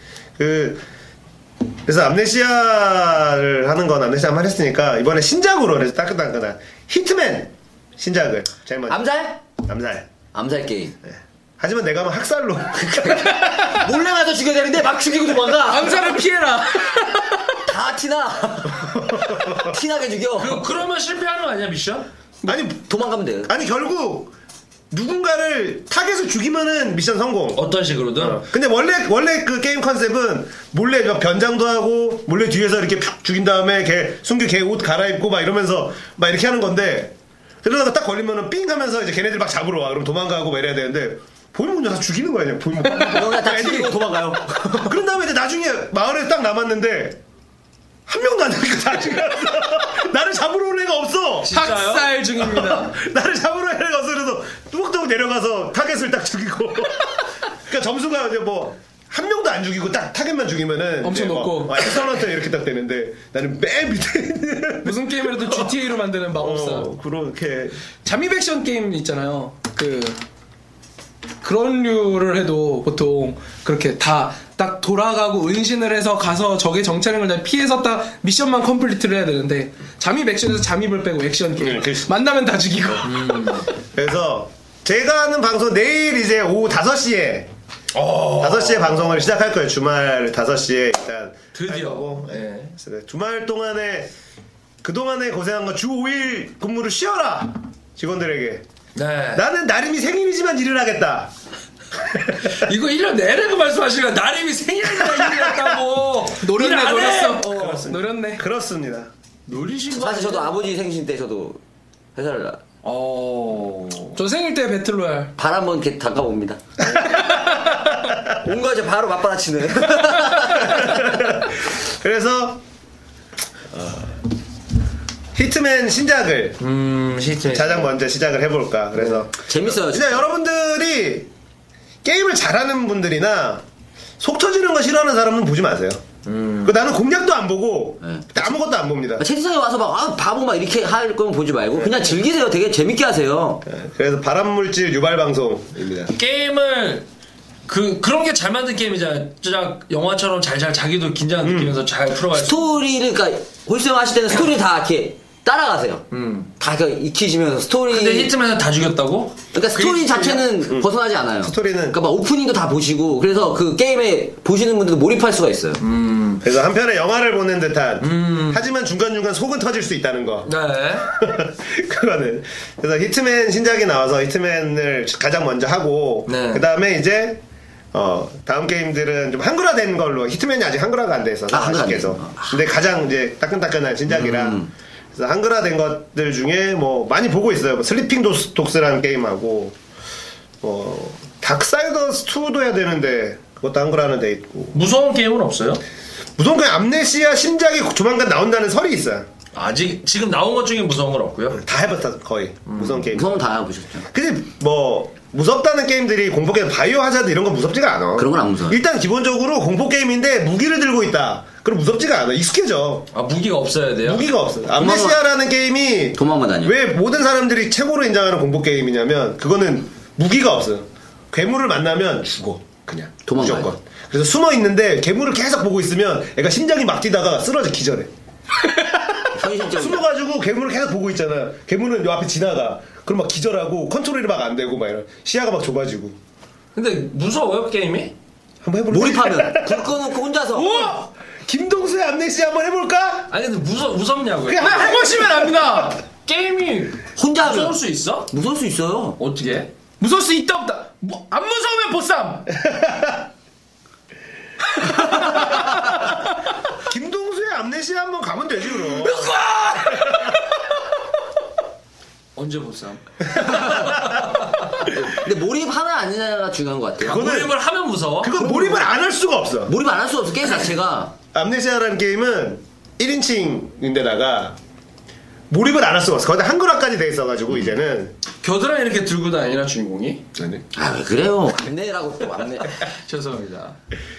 [SPEAKER 3] 그래서 암네시아를 하는 건 암네시아 한번 했으니까 이번에 신작으로 그래서 따끈따끈한 히트맨 신작을 제일 먼저
[SPEAKER 5] 암살?
[SPEAKER 3] 암살
[SPEAKER 5] 게임.
[SPEAKER 3] 네. 하지만 내가 하면 학살로
[SPEAKER 5] 몰래 가서 죽여야 되는데 막 죽이고 도망가.
[SPEAKER 4] 암살을 피해라.
[SPEAKER 5] 다 티나게 죽여.
[SPEAKER 6] 그러면 실패하는 거 아니야 미션?
[SPEAKER 3] 아니
[SPEAKER 5] 도망가면 돼요.
[SPEAKER 3] 아니 결국 누군가를 타겟을 죽이면은 미션 성공.
[SPEAKER 6] 어떤 식으로든.
[SPEAKER 3] 근데 원래 그 게임 컨셉은 몰래 막 변장도 하고 몰래 뒤에서 이렇게 푹 죽인 다음에 걔 옷 갈아입고 막 이러면서 막 이렇게 하는 건데 그러다가 딱 걸리면은 삥 하면서 이제 걔네들 막 잡으러 와. 그럼 도망가고 막 이래야 되는데 보이면 혼자 다 죽이는 거야 그냥 보이면.
[SPEAKER 5] 그냥 다 죽이고 도망가요.
[SPEAKER 3] 그런 다음에 이제 나중에 마을에 딱 남았는데 한 명도 안 되니까 다 죽였어. 나를 잡으러 올 애가 없어.
[SPEAKER 6] 진짜요?
[SPEAKER 4] 학살 중입니다.
[SPEAKER 3] 나를 잡으러 올 애가 없어. 그래서 뚜벅뚜벅 내려가서 타겟을 딱 죽이고. 그러니까 점수가 이제 뭐 한 명도 안 죽이고 딱 타겟만 죽이면은
[SPEAKER 4] 엄청 높고.
[SPEAKER 3] 엑설런트 이렇게 딱 되는데 나는 맨 밑에 있는
[SPEAKER 4] 무슨 게임이라도 GTA로 만드는 마법사.
[SPEAKER 3] 그렇게
[SPEAKER 4] 잠입 액션 게임 있잖아요. 그런 류를 해도 보통 그렇게 다 딱 돌아가고 은신을 해서 가서 적의 정찰을 다 피해서 딱 미션만 컴플리트를 해야 되는데 잠입 액션에서 잠입을 빼고 액션 게임 만나면 다 죽이고.
[SPEAKER 3] 그래서 제가 하는 방송 내일 이제 오후 5시에 5시에 방송을 시작할 거예요. 주말 5시에 일단
[SPEAKER 6] 드디어.
[SPEAKER 3] 할 거고.
[SPEAKER 6] 네.
[SPEAKER 3] 그래서 주말 동안에 그동안에 고생한 거 주 5일 근무를 쉬어라 직원들에게.
[SPEAKER 6] 네.
[SPEAKER 3] 나는 나름이 생일이지만 일을 하겠다.
[SPEAKER 6] 이거 1년 내내 그 말씀하시니까 나름이 생일이라 일을 했다고.
[SPEAKER 4] 노렸네. 노렸네.
[SPEAKER 3] 그렇습니다.
[SPEAKER 6] 노리신 거
[SPEAKER 5] 사실 저도 아버지 생신 때 저도 회사를
[SPEAKER 4] 저 생일 때 배틀로얄.
[SPEAKER 5] 발 한번 이렇게 닦아봅니다. 온 거 이제 바로 맞받아치는.
[SPEAKER 3] 그래서 히트맨 신작을 가장 먼저 시작을 해볼까. 그래서
[SPEAKER 5] 재밌어요.
[SPEAKER 3] 진짜 여러분들이 게임을 잘하는 분들이나 속 터지는 거 싫어하는 사람은 보지 마세요. 나는 공략도 안 보고 아무것도 안 봅니다.
[SPEAKER 5] 채팅창에 와서 막 바보 막 이렇게 할 거면 보지 말고 그냥 즐기세요. 되게 재밌게 하세요.
[SPEAKER 3] 그래서 발암물질 유발 방송입니다.
[SPEAKER 6] 게임을 그런 게 잘 만든 게임이잖아요. 진짜 영화처럼 잘 자기도 긴장 느끼면서 잘 풀어갈 수.
[SPEAKER 5] 스토리를 그러니까 홀수형 하실 때는 스토리 다 이렇게 따라가세요. 다 익히시면서 스토리.
[SPEAKER 6] 근데 히트맨은 다 죽였다고?
[SPEAKER 5] 그러니까 스토리 자체는 벗어나지 않아요.
[SPEAKER 3] 스토리는
[SPEAKER 5] 그러니까 막 오프닝도 다 보시고 그래서 그 게임에 보시는 분들도 몰입할 수가 있어요.
[SPEAKER 3] 그래서 한편의 영화를 보는 듯한 하지만 중간중간 속은 터질 수 있다는 거.
[SPEAKER 6] 네.
[SPEAKER 3] 그거는. 그래서 히트맨 신작이 나와서 히트맨을 가장 먼저 하고
[SPEAKER 6] 네.
[SPEAKER 3] 그 다음에 이제 다음 게임들은 좀 한글화된 걸로. 히트맨이 아직 한글화가 안 돼 있어서 아쉽게도. 근데 가장 이제 따끈따끈한 신작이라 그래서 한글화된 것들 중에 뭐 많이 보고 있어요. 뭐 슬리핑 독스라는 게임하고 닥사이더스 2도 해야 되는데 그것도 한글화는 돼 있고.
[SPEAKER 6] 무서운 게임은 없어요?
[SPEAKER 3] 무서운 게 암네시아 신작이 조만간 나온다는 설이 있어요.
[SPEAKER 6] 아직 지금 나온 것 중에 무서운 건 없고요.
[SPEAKER 3] 다 해봤다 거의 무서운 게임.
[SPEAKER 5] 무서운 다 해보셨죠.
[SPEAKER 3] 근데 뭐 무섭다는 게임들이 공포 게임 바이오 하자드 이런 건 무섭지가 않아.
[SPEAKER 5] 그런 건 안 무서워.
[SPEAKER 3] 일단 기본적으로 공포 게임인데 무기를 들고 있다. 그럼 무섭지가 않아. 익숙해져.
[SPEAKER 6] 아 무기가 없어야 돼요?
[SPEAKER 3] 무기가 없어. 암네시아라는 게임이
[SPEAKER 5] 도망만 다녀.
[SPEAKER 3] 왜 모든 사람들이 최고로 인정하는 공포 게임이냐면 그거는 무기가 없어요. 괴물을 만나면 죽어. 그냥
[SPEAKER 5] 도망가요.
[SPEAKER 3] 무조건. 그래서 숨어 있는데 괴물을 계속 보고 있으면 애가 심장이 막 뛰다가 쓰러져 기절해.
[SPEAKER 5] 현실적으로.
[SPEAKER 3] 숨어가지고 괴물을 계속 보고 있잖아. 괴물은 요 앞에 지나가. 그럼 막 기절하고 컨트롤이 막 안 되고 막 이런 시야가 막 좁아지고.
[SPEAKER 6] 근데 무서워요 게임이?
[SPEAKER 3] 한번 해볼까?
[SPEAKER 5] 몰입하면 불 꺼놓고 혼자서.
[SPEAKER 3] 오! 김동수의 암네시아 한번 해볼까?
[SPEAKER 6] 아니 근데 무섭냐고요?
[SPEAKER 3] 그냥 한번
[SPEAKER 4] 해보시면 압니다.
[SPEAKER 6] 게임이
[SPEAKER 5] 혼자 하면
[SPEAKER 6] 무서울 수 있어?
[SPEAKER 5] 무서울 수 있어요.
[SPEAKER 6] 어떻게?
[SPEAKER 4] 무서울 수 있다 없다. 안 무서우면 보쌈.
[SPEAKER 3] 김동수의 암네시아 한번 가면 되지 그럼.
[SPEAKER 6] 언제 보쌈?
[SPEAKER 5] 근데 몰입하면 안 하느냐가 중요한 것 같아요.
[SPEAKER 3] 그거는-
[SPEAKER 6] 몰입을 하면 무서워?
[SPEAKER 3] 그건 몰입을 안 할 수가 없어.
[SPEAKER 5] 몰입 안 할 수 없어 게임 자체가.
[SPEAKER 3] 암네시아라는 게임은 1인칭인데다가 몰입을 안 할 수가 없어. 거기다 한글화까지 돼 있어가지고 이제는
[SPEAKER 4] 겨드랑이 이렇게 들고 다니나 주인공이?
[SPEAKER 5] 아 왜 그래요? 안내라고 또 안내.
[SPEAKER 4] 죄송합니다.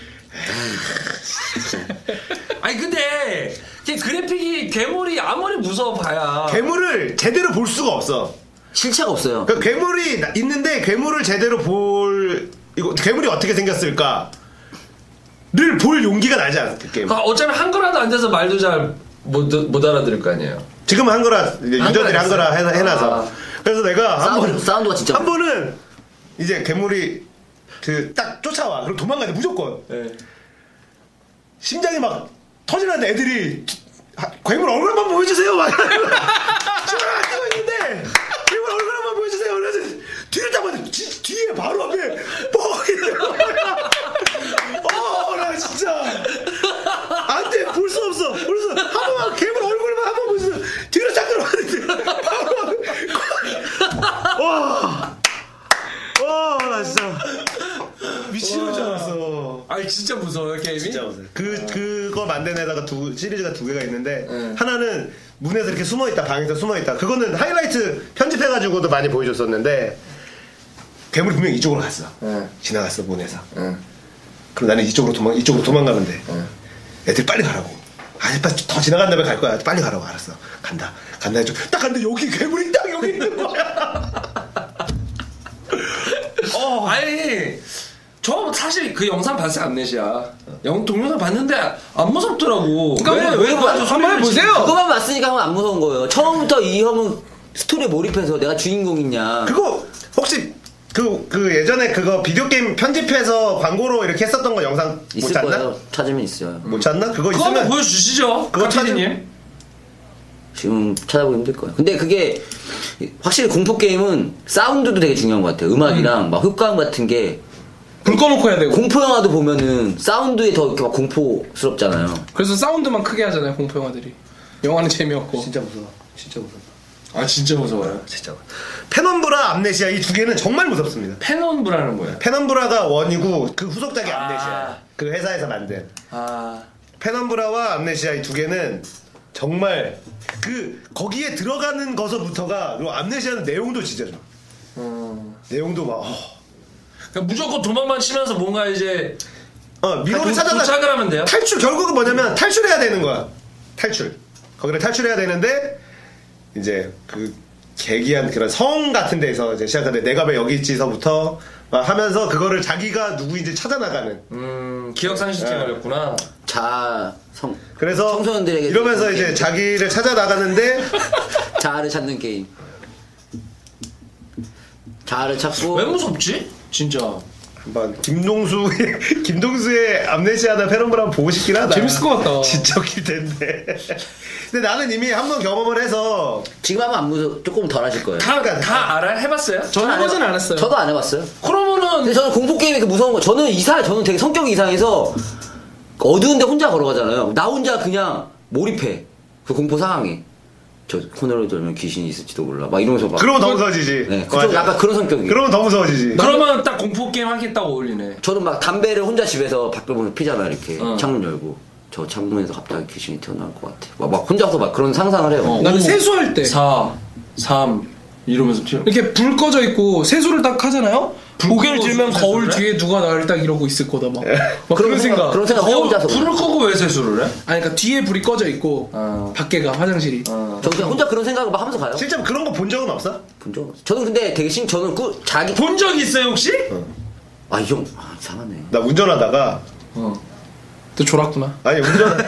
[SPEAKER 6] 아니 근데 그래픽이 괴물이 아무리 무서워봐야
[SPEAKER 3] 괴물을 제대로 볼 수가 없어.
[SPEAKER 5] 실체가 없어요.
[SPEAKER 3] 그러니까 괴물이 있는데 괴물을 제대로 볼 이거 괴물이 어떻게 생겼을까? 를 볼 용기가 나지 않아 그 게임.
[SPEAKER 6] 어차피 한글화도 안 돼서 말도 잘 못 알아들을 거 아니에요.
[SPEAKER 3] 지금은 한글화 이제 유저들이 한글화 해놔서.
[SPEAKER 6] 아.
[SPEAKER 3] 그래서 내가
[SPEAKER 5] 사운드가 진짜.
[SPEAKER 3] 한 번은 이제 괴물이 그 딱 쫓아와. 그럼 도망가야 돼 무조건.
[SPEAKER 6] 네.
[SPEAKER 3] 심장이 막 터지는데 애들이 괴물 얼굴 한번 보여주세요 막 춤을 뛰고 있는데 괴물 얼굴 한번 보여주세요 그래서 뒤를 딱 봤는데 뒤에 바로 앞에 뻥 이러는 거야. 나 진짜 안돼 볼 수 없어 볼 수 한 번만 괴물 얼굴만 한 번 보여주세요. 뒤로 딱 들어봤는데 바로 와나 진짜 미치는 줄 알았어.
[SPEAKER 6] 아니 진짜 무서워요 게임이?
[SPEAKER 3] 진짜 무서워. 그거 만든 애다가 시리즈가 두 개가 있는데
[SPEAKER 6] 네.
[SPEAKER 3] 하나는 문에서 이렇게 숨어 있다 방에서 숨어 있다. 그거는 하이라이트 편집해가지고도 많이 보여줬었는데 괴물이 분명 히 이쪽으로 갔어.
[SPEAKER 6] 네.
[SPEAKER 3] 지나갔어 문에서.
[SPEAKER 6] 네.
[SPEAKER 3] 그럼 나는 이쪽으로 도망가면 돼. 애들 빨리 가라고. 아니 빨리 더 지나간 다음에 갈 거야. 빨리 가라고. 알았어. 간다 해줘. 딱 갔는데 여기 괴물이 딱 여기 있는 거야.
[SPEAKER 6] 아니 저 사실 그 영상 봤어요 암네시아. 동영상 봤는데 안 무섭더라고.
[SPEAKER 4] 그러니까 왜 한번 해보세요.
[SPEAKER 5] 그거만 봤으니까 형은 안 무서운 거예요. 처음부터 이 형은 스토리에 몰입해서 내가 주인공이냐.
[SPEAKER 3] 그거 혹시 그 예전에 그거 비디오 게임 편집해서 광고로 이렇게 했었던 거 영상 못
[SPEAKER 5] 있을
[SPEAKER 3] 찾나?
[SPEAKER 5] 거예요. 찾으면 있어요.
[SPEAKER 3] 못 찾나? 그거
[SPEAKER 6] 그거 한번
[SPEAKER 3] 있으면
[SPEAKER 6] 보여주시죠.
[SPEAKER 3] 그거
[SPEAKER 6] 카피디님.
[SPEAKER 5] 지금 찾아보기 힘들 거예요. 근데 그게 확실히 공포 게임은 사운드도 되게 중요한 것 같아요. 음악이랑 막 효과음 같은 게
[SPEAKER 4] 불 꺼놓고 해야 되고.
[SPEAKER 5] 공포 영화도 보면은 사운드에 더 이렇게 막 공포스럽잖아요.
[SPEAKER 4] 그래서 사운드만 크게 하잖아요 공포 영화들이. 영화는 재미없고.
[SPEAKER 3] 진짜 무서워. 진짜 무서워.
[SPEAKER 6] 아 진짜 무서워요.
[SPEAKER 3] 진짜. 페넘브라 암네시아 이 두 개는 정말 무섭습니다.
[SPEAKER 6] 페논브라는 뭐예요?
[SPEAKER 3] 페넘브라가 원이고 그 후속작이
[SPEAKER 6] 아.
[SPEAKER 3] 암네시아. 그 회사에서 만든.
[SPEAKER 6] 아
[SPEAKER 3] 페넘브라와 암네시아 이 두 개는 정말 거기에 들어가는 것서부터가 그리고 암네시아는 내용도 진짜 좋아. 내용도 막
[SPEAKER 6] 그러니까 무조건 도망만 치면서 뭔가 이제
[SPEAKER 3] 미로를 찾아가
[SPEAKER 6] 도착을 하면 돼요?
[SPEAKER 3] 탈출 결국은 뭐냐면 탈출해야 되는 거야. 탈출. 거기를 탈출해야 되는데 이제 그 계기한 그런 성 같은 데서 이제 시작하는데 내가 왜 여기 있지서부터 막 하면서 그거를 자기가 누구인지 찾아나가는.
[SPEAKER 6] 기억 상실증 걸렸구나.
[SPEAKER 3] 그래서
[SPEAKER 5] 청소년들에게
[SPEAKER 3] 이러면서
[SPEAKER 5] 그런
[SPEAKER 3] 이제
[SPEAKER 5] 게임.
[SPEAKER 3] 자기를 찾아나가는데
[SPEAKER 5] 자아를 찾는 게임. 자아를 찾고.
[SPEAKER 6] 왜 무섭지? 진짜.
[SPEAKER 3] 한번 김동수의 암네시아나 페넘브라 한번 보고 싶긴 하다.
[SPEAKER 4] 재밌을 것 같다.
[SPEAKER 3] 진짜 웃길 텐데. 근데 나는 이미 한번 경험을 해서
[SPEAKER 5] 지금 하면 안 무서 조금 덜 하실 거예요.
[SPEAKER 6] 다 알아요? 해봤어요?
[SPEAKER 4] 저는 해보진 않았어요.
[SPEAKER 5] 저도 안 해봤어요.
[SPEAKER 6] 그러면은
[SPEAKER 5] 근데 저는 공포 게임이 그 무서운 거. 저는 되게 성격이 이상해서 어두운데 혼자 걸어가잖아요. 나 혼자 그냥 몰입해. 그 공포 상황에. 저 코너를 돌면 귀신이 있을지도 몰라. 막 이러면서 막.
[SPEAKER 3] 그러면 더 무서워지지.
[SPEAKER 5] 네, 그좀 약간 그런 성격이에요.
[SPEAKER 3] 그러면 더 무서워지지.
[SPEAKER 6] 그러면 딱 공포 게임 하겠다고 어울리네.
[SPEAKER 5] 저는 막 담배를 혼자 집에서 밖을 보면서 피잖아 이렇게
[SPEAKER 6] 어.
[SPEAKER 5] 창문 열고 저 창문에서 갑자기 귀신이 튀어나올 것 같아. 막 혼자서 막 그런 상상을 해요.
[SPEAKER 4] 나는 세수할 때.
[SPEAKER 6] 4, 3, 이러면서 튀어.
[SPEAKER 4] 이렇게 불 꺼져 있고 세수를 딱 하잖아요. 고개를
[SPEAKER 6] 끄고
[SPEAKER 4] 들면
[SPEAKER 6] 세수를
[SPEAKER 4] 거울
[SPEAKER 6] 해?
[SPEAKER 4] 뒤에 누가 나를 딱 이러고 있을 거다 막 그런 생각.
[SPEAKER 5] 그런 생각 혼자서.
[SPEAKER 6] 불을 끄고 왜 세수를 해?
[SPEAKER 4] 아니 그러니까 뒤에 불이 꺼져 있고 밖에가 화장실이.
[SPEAKER 5] 저 그냥 혼자 그런 생각을 막 하면서 가요.
[SPEAKER 3] 실제 그런 거 본 적은 없어?
[SPEAKER 5] 본 적 없어요. 저는 근데 되게 저는 자기
[SPEAKER 6] 본 적 있어요 혹시?
[SPEAKER 5] 이 형 이상하네.
[SPEAKER 3] 나 운전하다가
[SPEAKER 4] 또 졸았구나.
[SPEAKER 3] 아니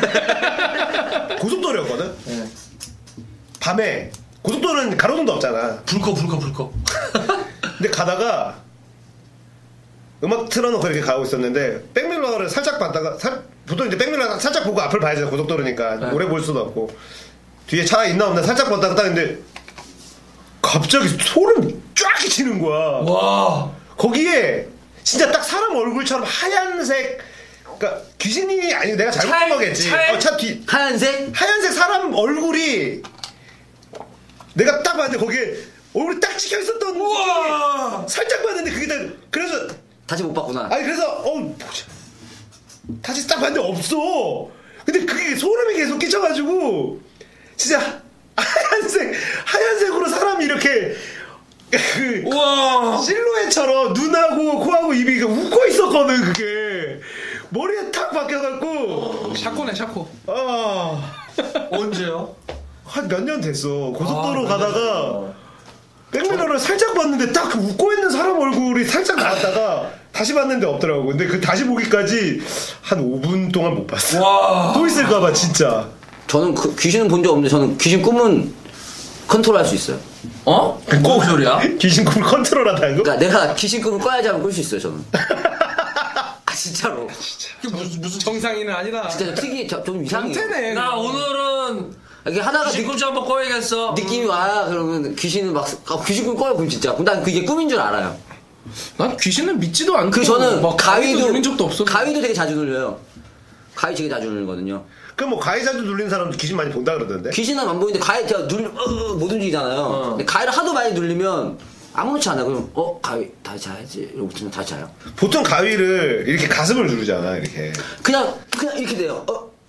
[SPEAKER 3] 고속도로였거든. 밤에 고속도로는 가로등도 없잖아.
[SPEAKER 6] 불 꺼.
[SPEAKER 3] 근데 가다가 음악 틀어놓고 이렇게 가고 있었는데 백밀러를 살짝 봤다가 보통 이제 백밀러 살짝 보고 앞을 봐야죠. 고속도로니까 오래 볼 수도 없고 뒤에 차가 있나 없나 살짝 봤다가 딱 근데 갑자기 소름이 쫙 끼치는 거야.
[SPEAKER 6] 와.
[SPEAKER 3] 거기에 진짜 딱 사람 얼굴처럼 하얀색, 그러니까 귀신이 아니 내가 잘못 본 거겠지. 차 뒤
[SPEAKER 5] 하얀색?
[SPEAKER 3] 하얀색 사람 얼굴이 내가 딱 봤는데 거기에 얼굴이 딱 찍혀 있었던.
[SPEAKER 6] 우와.
[SPEAKER 3] 살짝 봤는데 그게 다 그래서
[SPEAKER 5] 다시 못 봤구나.
[SPEAKER 3] 아니 그래서 뭐지? 다시 딱 봤는데 없어. 근데 그게 소름이 계속 끼쳐가지고 진짜 하얀색으로 사람이 이렇게
[SPEAKER 6] 우와.
[SPEAKER 3] 실루엣처럼 눈하고 코하고 입이 웃고 있었거든. 그게 머리에 탁 박혀갖고
[SPEAKER 4] 샤코네 샤코.
[SPEAKER 6] 언제요?
[SPEAKER 3] 한 몇 년 됐어. 고속도로 가다가 백미러를 살짝 봤는데 딱 웃고 있는 사람 얼굴이 살짝 나왔다가 다시 봤는데 없더라고. 근데 그 다시 보기까지 한 5분 동안 못 봤어.
[SPEAKER 6] 와.
[SPEAKER 3] 또 있을까봐 진짜.
[SPEAKER 5] 저는 귀신은 본 적 없는데 저는 귀신 꿈은 컨트롤할 수 있어요.
[SPEAKER 6] 어? 무슨 소리야?
[SPEAKER 3] 귀신 꿈을 컨트롤한다는 거?
[SPEAKER 5] 그러니까 내가 귀신 꿈을 꿔야지 하면 꿀 수 있어요 저는. 진짜로.
[SPEAKER 4] 그게 무슨 정상인은 아니다.
[SPEAKER 5] 진짜 좀 이상해요.
[SPEAKER 4] 변태네.
[SPEAKER 6] 나 오늘은
[SPEAKER 5] 이렇게 하다가
[SPEAKER 6] 뒤꿈치 한번 꺼야겠어.
[SPEAKER 5] 느낌이 와 그러면 귀신은 막 귀신 꿈 꿔요 그럼 진짜. 그럼 난 그게 꿈인 줄 알아요.
[SPEAKER 4] 난 귀신은 믿지도 않고.
[SPEAKER 5] 그 저는
[SPEAKER 4] 막 가위도 눌린 적도 없어.
[SPEAKER 5] 가위도 되게 자주 눌려요. 가위 되게 자주 눌리거든요.
[SPEAKER 3] 그럼 뭐 가위 자주 눌리는 사람도 귀신 많이 본다 그러던데?
[SPEAKER 5] 귀신은 안 보이는데 가위 제가 못 움직이잖아요. 근데 가위를 하도 많이 눌리면 아무렇지 않아. 그럼 가위 다시 자야지 이러고 있으면 다시 자요.
[SPEAKER 3] 보통 가위를 이렇게 가슴을 누르잖아. 이렇게
[SPEAKER 5] 그냥 이렇게 돼요.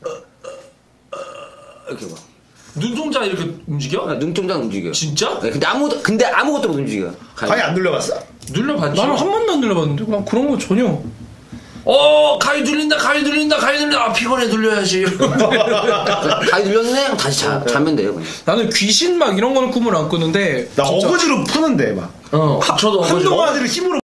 [SPEAKER 5] 이렇게 봐.
[SPEAKER 6] 눈동자 이렇게 움직여?
[SPEAKER 5] 눈동자 움직여요.
[SPEAKER 6] 진짜?
[SPEAKER 5] 네, 근데 아무것도 못 움직여요.
[SPEAKER 3] 가위 안 눌려봤어?
[SPEAKER 6] 눌러봤지.
[SPEAKER 4] 나는 한 번도 안 눌려봤는데 그냥 그런 거 전혀.
[SPEAKER 6] 가위 눌린다. 아 피곤해 눌려야지.
[SPEAKER 5] 가위 눌렸네? 그럼 다시 자면 돼요. 그냥.
[SPEAKER 4] 나는 귀신 막 이런 거는 꿈을 안 꾸는데.
[SPEAKER 3] 나
[SPEAKER 4] 진짜
[SPEAKER 3] 어거지로 푸는데 막
[SPEAKER 6] 저도
[SPEAKER 3] 한동안을 힘으로